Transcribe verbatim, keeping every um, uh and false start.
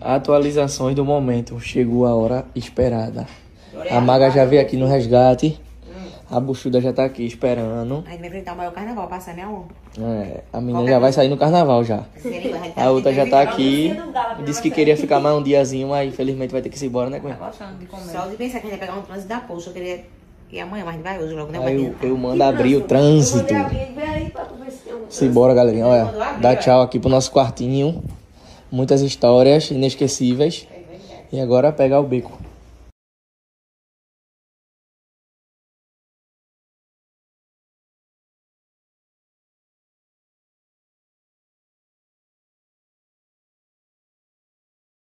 Atualizações do momento. Chegou a hora esperada. A Maga já veio aqui no resgate. A buchuda já tá aqui esperando. A gente vai enfrentar o maior carnaval, passar minha honra. É, a menina já vai sair no carnaval já. A outra já tá aqui. Disse que queria ficar mais um diazinho, mas infelizmente vai ter que ir embora, né, Cunha? Só de pensar que a gente vai pegar um trânsito da poxa, eu queria ir amanhã, mas a gente vai hoje logo, né? Aí eu, eu mando abrir o trânsito. Simbora, galerinha. Olha, dá tchau aqui pro nosso quartinho. Muitas histórias inesquecíveis. E agora pegar o beco.